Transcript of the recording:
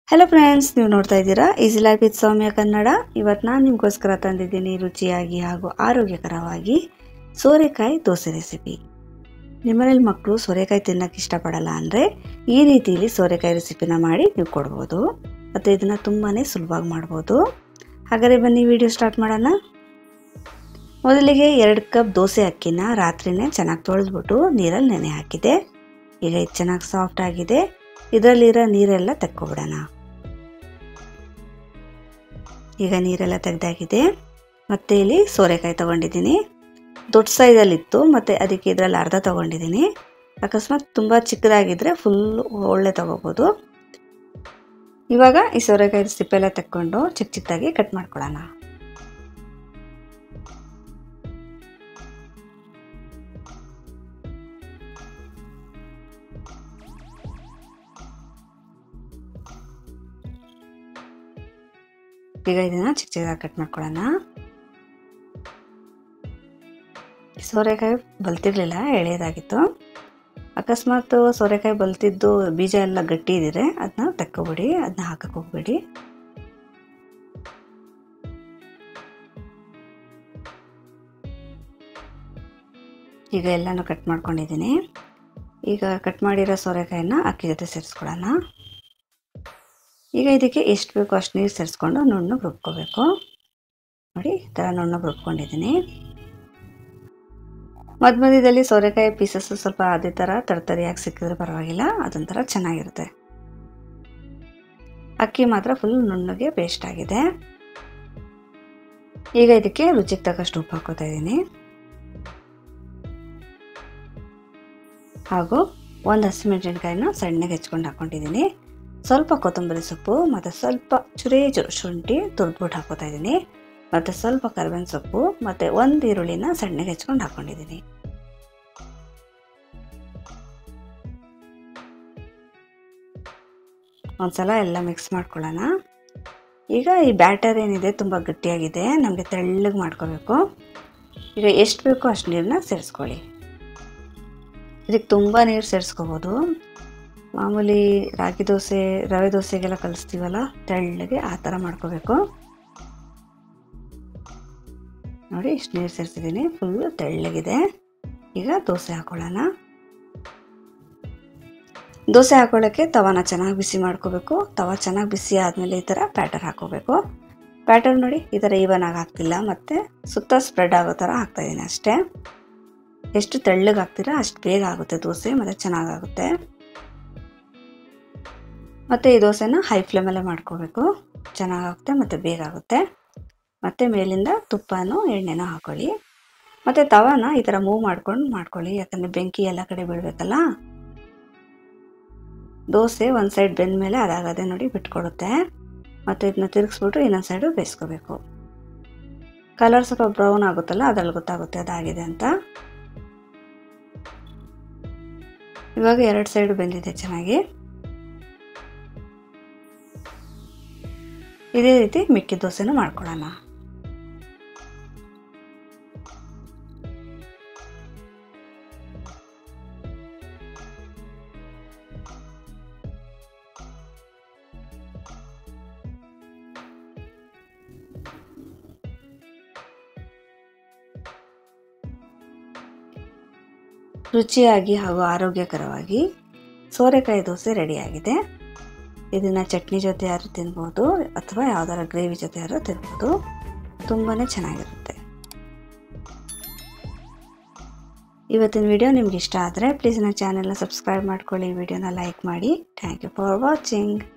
Hello friends, ನೀವು ನೋಡ್ತಾ ಇದ್ದೀರಾ easy life with Soumya Kannada. ಇವತ್ತು ನಾನು ನಿಮಗೋಸ್ಕರ ತಂದಿದ್ದೀನಿ ರುಚಿಯಾಗಿ ಹಾಗೂ ಆರೋಗ್ಯಕರವಾಗಿ ಸೋರೆಕಾಯಿ ದೋಸೆ ರೆಸಿಪಿ. ನಿಮ್ಮನೇಲಿ ಮಕ್ಕಳು ಸೋರೆಕಾಯಿ ತಿನ್ನೋಕ್ಕೆ ಇಷ್ಟಪಡಲ್ಲ ಅಂದರೆ ಈ ರೀತಿಯಲ್ಲಿ ಸೋರೆಕಾಯಿ ರೆಸಿಪಿನ ಮಾಡಿ ನೀವು ಕೊಡ್ಬೋದು. ಮತ್ತು ಇದನ್ನು ತುಂಬಾ ಸುಲಭವಾಗಿ ಮಾಡ್ಬೋದು. ಹಾಗಾದರೆ ಬನ್ನಿ ವಿಡಿಯೋ ಸ್ಟಾರ್ಟ್ ಮಾಡೋಣ. ಮೊದಲಿಗೆ 2 ಕಪ್ ದೋಸೆ ಅಕ್ಕಿನ ರಾತ್ರಿನೇ ಚೆನ್ನಾಗಿ ತೊಳೆದ್ಬಿಟ್ಟು ನೀರಲ್ಲಿ ನೆನೆ ಹಾಕಿದೆ. ಈಗ ಇದು ಚೆನ್ನಾಗಿ ಸಾಫ್ಟ್ ಆಗಿದೆ. ಇದರಲ್ಲಿರೋ ನೀರೆಲ್ಲ ತೆಕ್ಕೊಬಿಡೋಣ. ಈಗ ನೀರೆಲ್ಲ ತೆಗೆದಾಗಿದೆ. ಮತ್ತು ಇಲ್ಲಿ ಸೋರೆಕಾಯಿ ತೊಗೊಂಡಿದ್ದೀನಿ. ದೊಡ್ಡ ಸೈಜಲ್ಲಿತ್ತು ಮತ್ತು ಅದಕ್ಕೆ ಇದರಲ್ಲಿ ಅರ್ಧ ತೊಗೊಂಡಿದ್ದೀನಿ. ಅಕಸ್ಮಾತ್ ತುಂಬ ಚಿಕ್ಕದಾಗಿದ್ದರೆ ಫುಲ್ ಒಳ್ಳೆ ತೊಗೋಬೋದು. ಇವಾಗ ಈ ಸೋರೆಕಾಯಿ ಸಿಪ್ಪೆಲ್ಲ ತೆಕ್ಕೊಂಡು ಚಿಕ್ಕ ಚಿಕ್ಕದಾಗಿ ಕಟ್ ಮಾಡ್ಕೊಳ್ಳೋಣ. ಈಗ ಇದನ್ನು ಚಿಕ್ಕ ಚಿಕ್ಕದಾಗಿ ಕಟ್ ಮಾಡ್ಕೊಳ್ಳೋಣ. ಸೋರೆಕಾಯಿ ಬಲ್ತಿರ್ಲಿಲ್ಲ, ಎಳೆಯದಾಗಿತ್ತು. ಅಕಸ್ಮಾತ್ ಸೋರೆಕಾಯಿ ಬಲ್ತಿದ್ದು ಬೀಜ ಎಲ್ಲ ಗಟ್ಟಿ ಇದ್ದರೆ ಅದನ್ನ ತೆಕ್ಕೊಬಿಡಿ, ಅದನ್ನ ಹಾಕಕ್ಕೆ ಹೋಗ್ಬೇಡಿ. ಈಗ ಎಲ್ಲನೂ ಕಟ್ ಮಾಡ್ಕೊಂಡಿದ್ದೀನಿ. ಈಗ ಕಟ್ ಮಾಡಿರೋ ಸೋರೆಕಾಯಿನ ಅಕ್ಕಿ ಜೊತೆ ಸೇರಿಸ್ಕೊಳ್ಳೋಣ. ಈಗ ಇದಕ್ಕೆ ಎಷ್ಟು ಬೇಕೋ ಅಷ್ಟು ನೀರು ಸೇರಿಸ್ಕೊಂಡು ನುಣ್ಣಗೆ ರುಬ್ಕೋಬೇಕು. ನೋಡಿ, ಈ ಥರ ನುಣ್ಣಗೆ ರುಬ್ಕೊಂಡಿದ್ದೀನಿ. ಮಧ್ಯದಲ್ಲಿ ಸೋರೆಕಾಯಿ ಪೀಸಸ್ ಸ್ವಲ್ಪ ಅದೇ ಥರ ತರ್ತರಿಯಾಗಿ ಸಿಕ್ಕಿದ್ರೆ ಪರವಾಗಿಲ್ಲ, ಅದೊಂಥರ ಚೆನ್ನಾಗಿರುತ್ತೆ. ಅಕ್ಕಿ ಮಾತ್ರ ಫುಲ್ ನುಣ್ಣಗೆ ಪೇಸ್ಟ್ ಆಗಿದೆ. ಈಗ ಇದಕ್ಕೆ ರುಚಿಗೆ ತಕ್ಕಷ್ಟು ಉಪ್ಪು ಹಾಕೋತಾ ಇದ್ದೀನಿ. ಹಾಗೂ 1 ಹಸಿಮೆಣಸಿನ್ಕಾಯಿನ ಸಣ್ಣಗೆ ಹೆಚ್ಕೊಂಡು ಹಾಕ್ಕೊಂಡಿದ್ದೀನಿ. ಸ್ವಲ್ಪ ಕೊತ್ತಂಬರಿ ಸೊಪ್ಪು ಮತ್ತು ಸ್ವಲ್ಪ ಚೂರು ಶುಂಠಿ ತುರಿದ್ಬಿಟ್ಟು ಹಾಕೋತಾ ಇದ್ದೀನಿ. ಮತ್ತು ಸ್ವಲ್ಪ ಕರಿಬೇವಿನ ಸೊಪ್ಪು ಮತ್ತು 1 ಈರುಳ್ಳಿನ ಸಣ್ಣಗೆ ಹೆಚ್ಕೊಂಡು ಹಾಕ್ಕೊಂಡಿದ್ದೀನಿ. ಒಂದ್ಸಲ ಎಲ್ಲ ಮಿಕ್ಸ್ ಮಾಡ್ಕೊಳ್ಳೋಣ. ಈಗ ಈ ಬ್ಯಾಟರ್ ಏನಿದೆ ತುಂಬ ಗಟ್ಟಿಯಾಗಿದೆ, ನಮಗೆ ತೆಳ್ಳಗೆ ಮಾಡ್ಕೋಬೇಕು. ಈಗ ಎಷ್ಟು ಬೇಕೋ ಅಷ್ಟು ನೀರನ್ನ ಸೇರಿಸ್ಕೊಳ್ಳಿ. ಇದಕ್ಕೆ ತುಂಬ ನೀರು ಸೇರಿಸ್ಕೋಬೋದು. ಮಾಮೂಲಿ ರಾಗಿ ದೋಸೆ, ರವೆ ದೋಸೆಗೆಲ್ಲ ಕಲಿಸ್ತೀವಲ್ಲ, ತೆಳ್ಳಗೆ ಆ ಥರ ಮಾಡ್ಕೋಬೇಕು. ನೋಡಿ, ಇಷ್ಟು ನೀರು ಸೇರಿಸಿದ್ದೀನಿ, ಫುಲ್ಲು ತೆಳ್ಳಗಿದೆ. ಈಗ ದೋಸೆ ಹಾಕೊಳ್ಳೋಣ. ದೋಸೆ ಹಾಕೊಳ್ಳೋಕ್ಕೆ ತವಾನ ಚೆನ್ನಾಗಿ ಬಿಸಿ ಮಾಡ್ಕೋಬೇಕು. ತವ ಚೆನ್ನಾಗಿ ಬಿಸಿ ಆದಮೇಲೆ ಈ ಥರ ಬ್ಯಾಟರ್ ಹಾಕೋಬೇಕು. ಬ್ಯಾಟರ್ ನೋಡಿ, ಈ ಥರ ಈವನಾಗಿ ಹಾಕ್ತಿಲ್ಲ, ಮತ್ತು ಸುತ್ತ ಸ್ಪ್ರೆಡ್ ಆಗೋ ಥರ ಹಾಕ್ತಾಯಿದ್ದೀನಿ ಅಷ್ಟೇ. ಎಷ್ಟು ತೆಳ್ಳಗೆ ಹಾಕ್ತೀರಾ ಅಷ್ಟು ಬೇಗ ಆಗುತ್ತೆ ದೋಸೆ, ಮತ್ತು ಚೆನ್ನಾಗಾಗುತ್ತೆ. ಮತ್ತು ಈ ದೋಸೆನ ಹೈ ಫ್ಲೇಮಲ್ಲೇ ಮಾಡ್ಕೋಬೇಕು, ಚೆನ್ನಾಗಾಗುತ್ತೆ ಮತ್ತು ಬೇಗ ಆಗುತ್ತೆ. ಮತ್ತು ಮೇಲಿಂದ ತುಪ್ಪನೋ ಎಣ್ಣೆನೋ ಹಾಕೊಳ್ಳಿ. ಮತ್ತು ತವಾನ ಈ ಥರ ಮೂವ್ ಮಾಡ್ಕೊಳ್ಳಿ, ಯಾಕಂದರೆ ಬೆಂಕಿ ಎಲ್ಲ ಕಡೆ ಬೀಳಬೇಕಲ್ಲ. ದೋಸೆ ಒಂದು ಸೈಡ್ ಬೆಂದ ಮೇಲೆ ಅದಾಗದೆ ನೋಡಿ ಬಿಟ್ಕೊಡುತ್ತೆ. ಮತ್ತು ಇದನ್ನ ತಿರುಗಿಸ್ಬಿಟ್ಟು ಇನ್ನೊಂದು ಸೈಡು ಬೇಯಿಸ್ಕೋಬೇಕು. ಕಲರ್ ಸ್ವಲ್ಪ ಬ್ರೌನ್ ಆಗುತ್ತಲ್ಲ, ಅದ್ರಲ್ಲಿ ಗೊತ್ತಾಗುತ್ತೆ ಅದಾಗಿದೆ ಅಂತ. ಇವಾಗ 2 ಸೈಡು ಬೆಂದಿದೆ ಚೆನ್ನಾಗಿ. ಇದೇ ರೀತಿ ಮಿಕ್ಕಿ ದೋಸೆನೂ ಮಾಡ್ಕೊಳ್ಳೋಣ. ರುಚಿಯಾಗಿ ಹಾಗೂ ಆರೋಗ್ಯಕರವಾಗಿ ಸೋರೆಕಾಯಿ ದೋಸೆ ರೆಡಿಯಾಗಿದೆ. ಇದನ್ನು ಚಟ್ನಿ ಜೊತೆ ಯಾರು ತಿನ್ಬೋದು, ಅಥವಾ ಯಾವುದಾರ ಗ್ರೇವಿ ಜೊತೆ ಯಾರು ತಿನ್ಬೋದು. ತುಂಬಾ ಚೆನ್ನಾಗಿರುತ್ತೆ. ಇವತ್ತಿನ ವಿಡಿಯೋ ನಿಮ್ಗೆ ಇಷ್ಟ ಆದರೆ ಪ್ಲೀಸ್ ನನ್ನ ಚಾನೆಲ್ನ ಸಬ್ಸ್ಕ್ರೈಬ್ ಮಾಡ್ಕೊಳ್ಳಿ, ವಿಡಿಯೋನ ಲೈಕ್ ಮಾಡಿ. Thank you for watching.